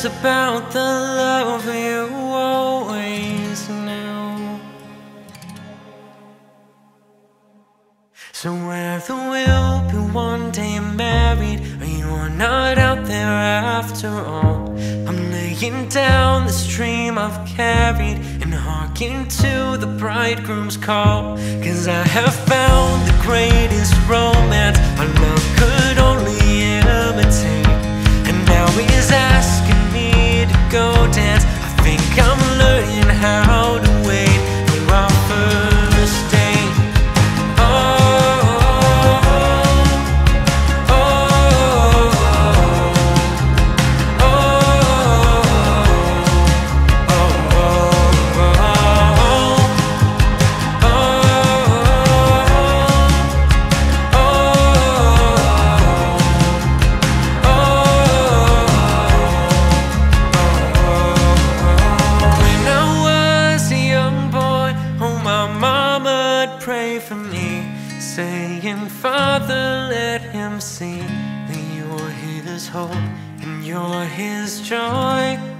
about the love you always knew. So whether we'll be one day married or you're not out there after all, I'm laying down this dream I've carried and hearken to the bridegroom's call. 'Cause I have found the greatest romance our love could only imitate, and now he's asking me to go dance. I think I'm learning how to wait for our first date. Pray for me, saying, Father, let him see that you're his hope and you're his joy.